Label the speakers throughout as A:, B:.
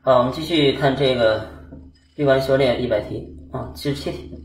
A: 好，我们继续看这个闭关修炼100题啊，77题。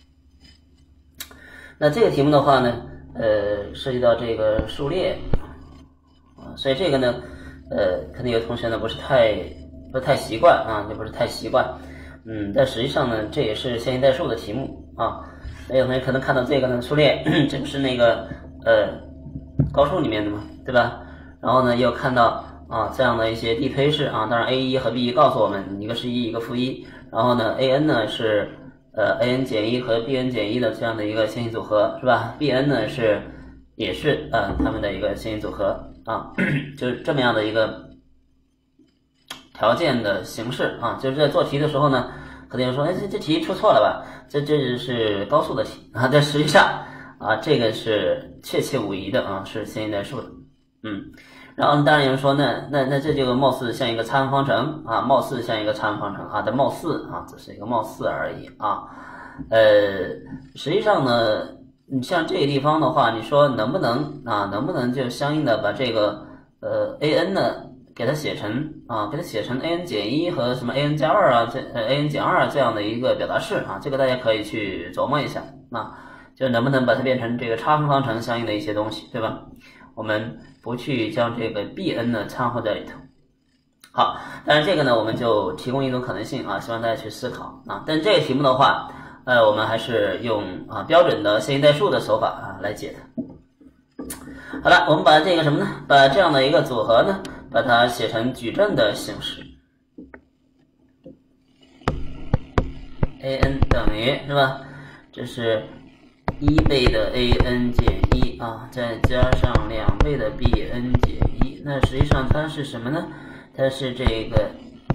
A: 那这个题目的话呢，涉及到这个数列啊，所以这个呢，可能有同学呢不是太习惯啊，也不是太习惯，但实际上呢，这也是线性代数的题目啊。有同学可能看到这个呢，数列，这不是那个高数里面的嘛，对吧？然后呢，又看到啊这样的一些递推式啊，当然 A1 和 B1 告诉我们一个是1，一个负1，然后呢 AN 呢是AN 减1和 BN 减1的这样的一个线性组合，是吧 ？BN 呢也是它们的一个线性组合啊，就是这么样的一个条件的形式啊，就是在做题的时候呢，可能有人说，这题出错了吧？这是高数的题啊，但实际上啊，这个是切切无疑的啊，是线性代数的，然后当然有人说，那这就貌似像一个差分方程啊，貌似像一个差分方程啊，但貌似啊，只是一个貌似而已啊。实际上呢，你像这个地方的话，你说能不能就相应的把这个AN 呢给它写成AN 减1和什么 AN 加2啊，AN 减2这样的一个表达式啊，这个大家可以去琢磨一下啊，就能不能把它变成这个差分方程相应的一些东西，对吧？我们不去将这个 BN 呢掺和在里头。好，但是这个呢，我们就提供一种可能性啊，希望大家去思考啊。但这个题目的话，我们还是用标准的线性代数的手法啊来解它。好了，我们把这个什么呢？把这样的一个组合呢，把它写成矩阵的形式。AN 等于是吧？这是1倍的 AN 减1啊，再加上2倍的 BN 减1，那实际上它是什么呢？它是这个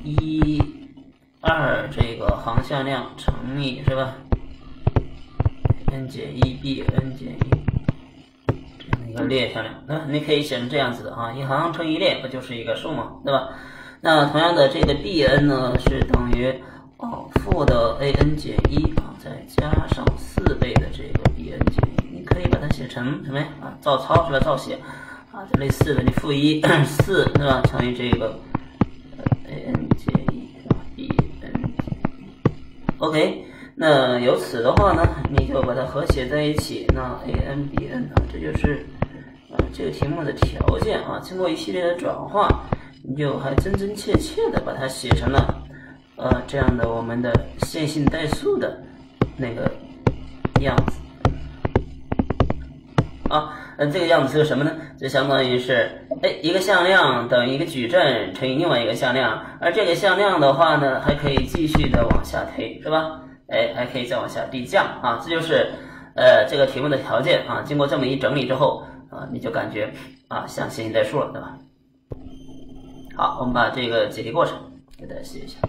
A: 1、2这个航向量乘以是吧 ？N 减1 BN 减1这样的一个列向量，那你可以写成这样子的啊，一行乘一列不就是一个数吗？对吧？那同样的这个 BN 呢是等于负的 AN 减1啊，再加上4倍的这个 BN 减1，你可以把它写成什么呀？照抄是吧？照写啊，这类似的，你负1 4是吧？乘以这个AN 减1 BN 减1 ，OK。那由此的话呢，你就把它合写在一起，那 AN BN 啊，这就是这个题目的条件啊。经过一系列的转化，你就还真真切切的把它写成了这样的我们的线性代数的那个样子啊。这个样子是个什么呢？就相当于是一个向量等于一个矩阵乘以另外一个向量，而这个向量的话呢，还可以继续的往下推，是吧？还可以再往下递降啊，这就是这个题目的条件啊。经过这么一整理之后啊，你就感觉像线性代数了，对吧？好，我们把这个解题过程给大家写一下。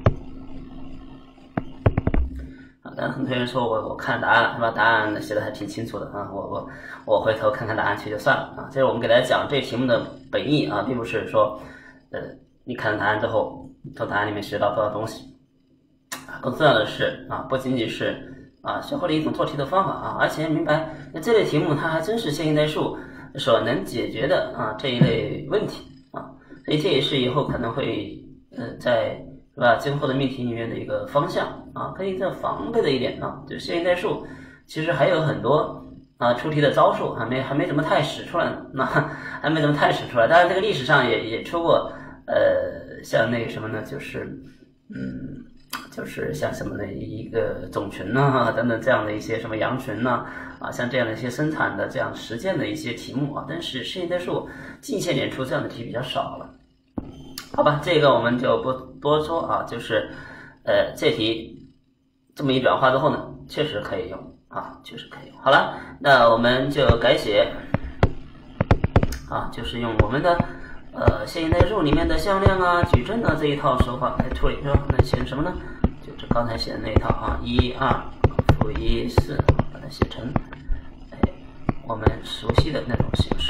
A: 但很多人说我看答案是吧？答案写的还挺清楚的啊，我回头看看答案去就算了啊。这是我们给大家讲这题目的本意啊，并不是说你看了答案之后从答案里面学到多少东西。更重要的是不仅仅是学会了一种做题的方法而且明白这类题目它还真是线性代数所能解决的这一类问题所以这也是以后可能会在是吧今后的命题里面的一个方向可以再防备的一点就线性代数其实还有很多出题的招数还没怎么太使出来呢，还没怎么太使出来。当然这个历史上也出过像那个什么呢，就是像什么的一个种群等等这样的一些什么羊群像这样的一些生产的这样实践的一些题目但是线性代数近些年出这样的题比较少了。好吧，这个我们就不多说就是这题这么一转化之后呢，确实可以用确实可以用。好了，那我们就改写就是用我们的线性代数里面的向量矩阵这一套手法来处理，是吧？那写成什么呢？就是刚才写的那一套1、2、负1、4，把它写成我们熟悉的那种形式。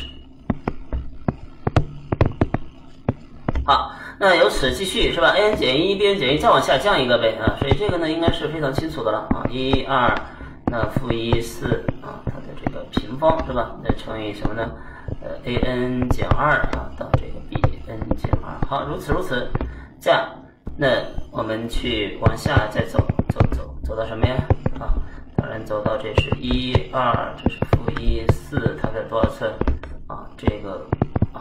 A: 好，那由此继续是吧 ？AN 减1 BN 减1再往下降一个呗所以这个呢应该是非常清楚的了1、2，那负1、4它的这个平方是吧？再乘以什么呢？AN 减2到这个 BN 减2。好，如此这样那我们去往下再走到什么呀？啊，当然走到这是1、2，这是-1、4，它的多少次？啊，这个啊，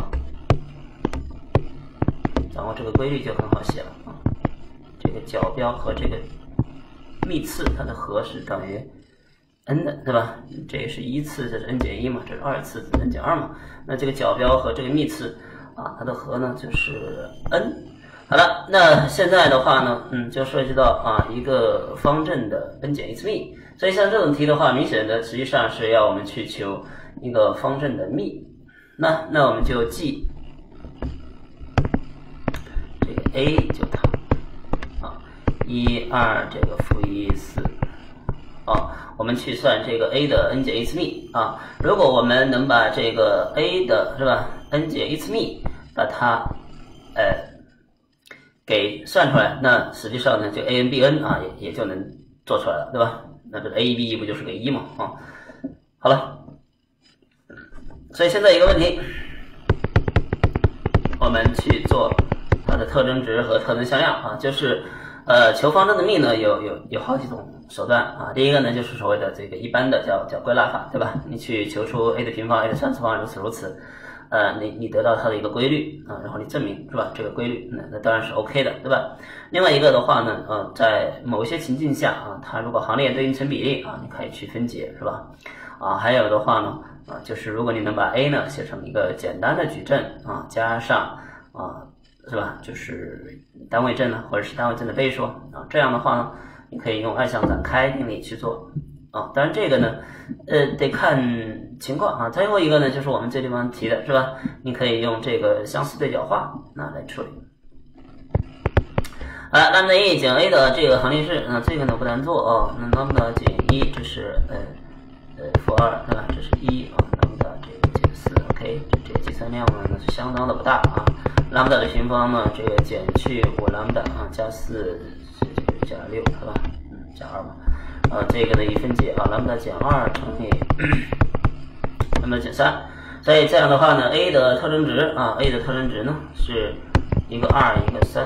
A: 掌握这个规律就很好写了啊。这个角标和这个幂次，它的和是等于 n 的，对吧？这也是1次，这是 n 减1嘛，这是2次，这是 n 减2嘛。那这个角标和这个幂次啊，它的和呢就是 n。好了，那现在的话呢，就涉及到啊一个方阵的 n 减1次幂，所以像这种题的话，明显的实际上是要我们去求一个方阵的幂。那我们就记这个 a 就它啊1、2这个-1、4啊，我们去算这个 a 的 n 减1次幂啊。如果我们能把这个 a 的是吧 n 减1次幂把它给算出来，那实际上呢，这个 a n b n 啊也就能做出来了，对吧？那这个 a 1 b 1不就是个1嘛？啊，好了，所以现在一个问题，我们去做它的特征值和特征向量啊，就是求方阵的幂呢有好几种手段啊。第一个呢就是所谓的这个一般的叫归纳法，对吧？你去求出 a 的平方、a 的3次方，如此。你得到它的一个规律啊，然后你证明是吧？这个规律那当然是 OK 的，对吧？另外一个的话呢，在某一些情境下啊，它如果行列对应成比例啊，你可以去分解，是吧？啊，还有的话呢，就是如果你能把 a 呢写成一个简单的矩阵啊，加上是吧？就是单位阵呢，或者是单位阵的倍数啊，这样的话呢，你可以用二项展开定理去做。啊，当然这个呢，得看情况啊。最后一个呢，就是我们这地方提的是吧？你可以用这个相似对角化来处理。好了，lambda 1减 a 的这个行列式，这个呢不难做哦。那 lambda 减1，这是-2，对吧？这是1啊，lambda 这个减4 ，OK， 这个计算量呢是相当的不大啊。lambda 的平方呢，这个减去5 lambda 啊，加4，这个加6，是吧？加2嘛。这个的一分解啊，lambda 减2乘以lambda 减3，所以这样的话呢 ，a 的特征值啊 ，a 的特征值呢是一个2，一个3。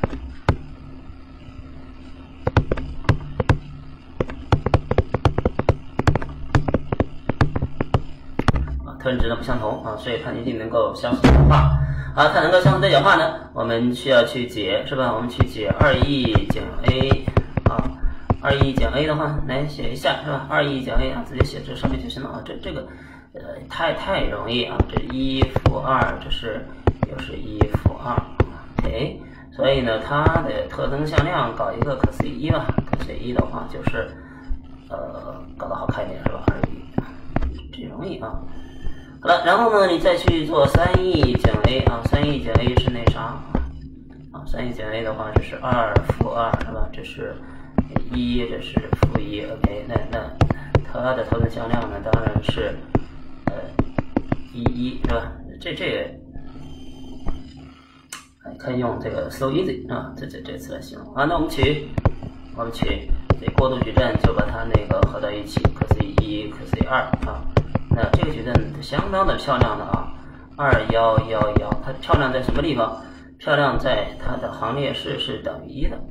A: 特征值呢不相同啊，所以它一定能够相似对角化。啊，它能够相似对角化呢，我们需要去解是吧？我们去解2e 减 a 啊。2e 减 a 的话，来写一下是吧？2e 减 a 啊，直接写这上面就行了啊。这个太容易啊，这1负2，这是又是1负2 ，OK。所以呢，它的特征向量搞一个可思议1吧，可思议1的话就是搞得好看一点是吧？2e 这容易啊。好了，然后呢，你再去做3e 减 a 啊，3e 减 a 是那啥啊？3e 减 a 的话，这是2负2是吧？这是1，这是负1 ，OK， 那它的特征向量呢，当然是1是吧？这个可以用这个 so easy 啊，这次来形容啊。那我们取这过渡矩阵，就把它那个合到一起，可思议1，可思议2啊。那这个矩阵相当的漂亮的啊，2111，它漂亮在什么地方？漂亮在它的行列式是等于1的。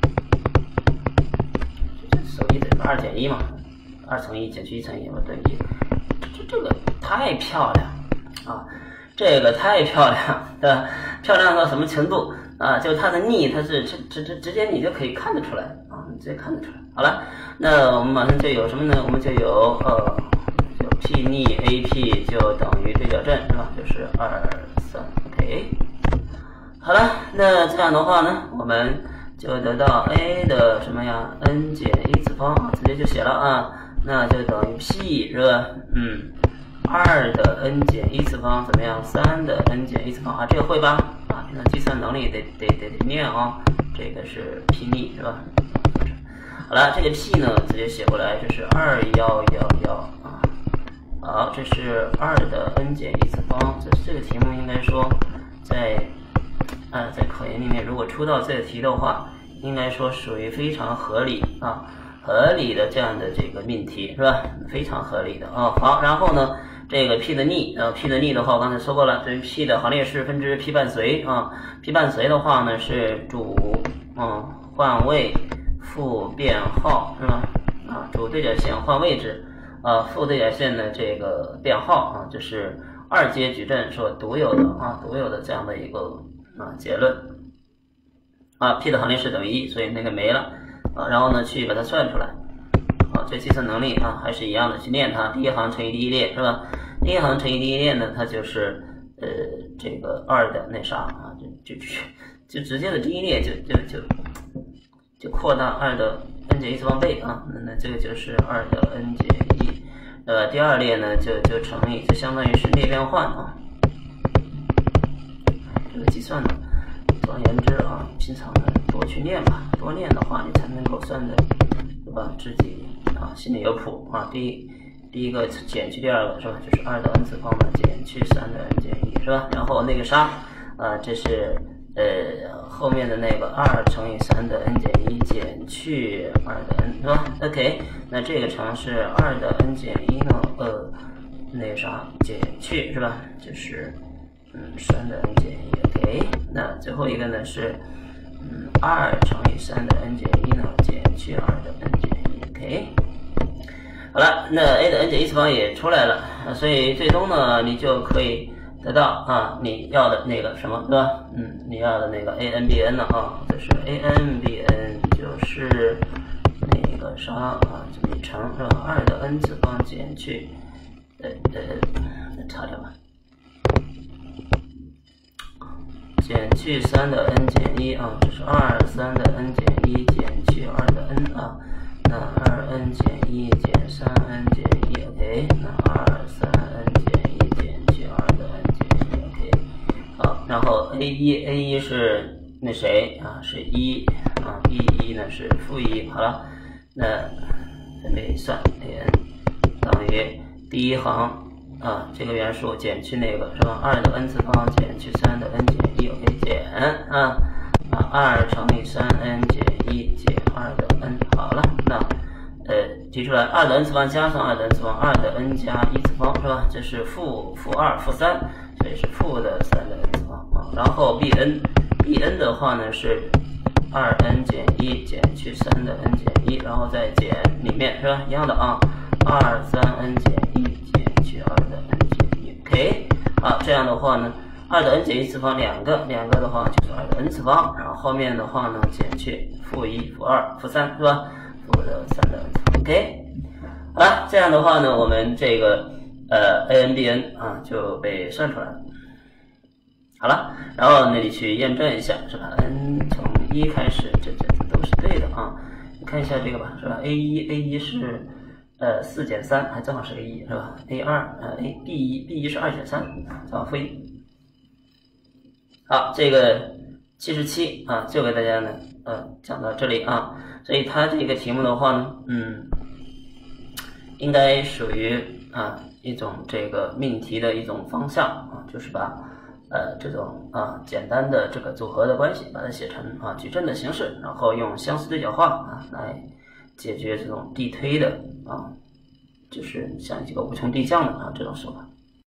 A: 手1等于2减1嘛，2乘1减去1乘1嘛等于1，这个太漂亮啊！这个太漂亮，对吧？漂亮到什么程度啊？就它的逆，它是直接你就可以看得出来啊，你直接看得出来。好了，那我们马上就有什么呢？我们就有就 P 逆 AP 就等于对角阵是吧？就是2、3 ，OK。好了，那这样的话呢，我们就得到 a 的什么呀 n 减1次方啊，直接就写了啊，那就等于 p 是吧？2的 n 减1次方怎么样？3的 n 减1次方啊，这个会吧？啊，平常计算能力得念啊，这个是 p 逆是吧？好了，这个 p 呢直接写过来，这是2111啊。好，这是2的 n 减1次方，这个题目应该说在考研里面，如果出到这个题的话，应该说属于非常合理啊，合理的这样的这个命题是吧？非常合理的啊。好，然后呢，这个 p 的逆，p 的逆的话，我刚才说过了，对于 p 的行列式分之 p 伴随啊，p 伴随的话呢是主换位复变号是吧？主对角线换位置，副对角线的这个变号这是二阶矩阵所独有的这样的一个结论P 的行列式等于1，所以那个没了然后呢去把它算出来这计算能力还是一样的，去练它，第一行乘以第一列是吧？第一行乘以第一列呢，它就是这个2的那啥就直接的第一列就扩大2的 n 减1次方倍那这个就是2的 n 减1，第二列呢就乘以，就相当于是列变换这个计算呢，总而言之平常呢多去练吧，多练的话你才能够算的，对吧？自己心里有谱第一个减去第二个是吧？就是2的 n 次方呢减去3的 n 减1是吧？然后那个啥这是后面的那个2乘以3的 n 减1减去2的 n 是吧 ？OK， 那这个乘是2的 n 减1呢那个啥减去是吧？就是3的 n 减1 OK， 那最后一个呢是2乘以3的 n 减1呢减去2的 n 减1 OK。好了，那 a 的 n 减1次方也出来了所以最终呢你就可以得到你要的那个什么对吧？你要的那个 ANBN 呢就是 ANBN 就是那个啥这么一乘是吧？2的 n 次方减去擦掉吧，减去3的 n 减1这是3的 n 减1减去2的 n那2n 减1减3n 减1 OK， 那3n 减1减去2的 n 减1 OK。然后 A1 是那谁是1B1 呢是-1，好了，那准备算 AN 等于第一行这个元素减去那个是吧？2的 n 次方减去3的 n 减1 OK 减2乘以3n 减1减2的 n 好了，那提出来2的 n 次方加上2的 n 次方2的 n 加1次方是吧？这是负2负3，所以是负的3的 n 次方然后 Bn 的话呢是2n 减1减去3的 n 减1，然后再减里面是吧？一样的3n 减1减去2的 n 减1 OK。这样的话呢2的 n 减1次方两个的话就是2的 n 次方，然后后面的话呢减去负1负2负3是吧？负的3的 n 次方 OK。好了，这样的话呢我们这个ANBN 就被算出来了。好了，然后那你去验证一下是吧 ？n 从1开始，这都是对的你看一下这个吧，是吧 ？A1 是4减3，还正好是 A1 是吧 ？A2 B1 是2减3，正好负1。好，这个77就给大家呢讲到这里所以它这个题目的话呢，应该属于一种这个命题的一种方向就是把这种简单的这个组合的关系把它写成矩阵的形式，然后用相似对角化来解决这种递推的就是像一个无穷递降的这种手法。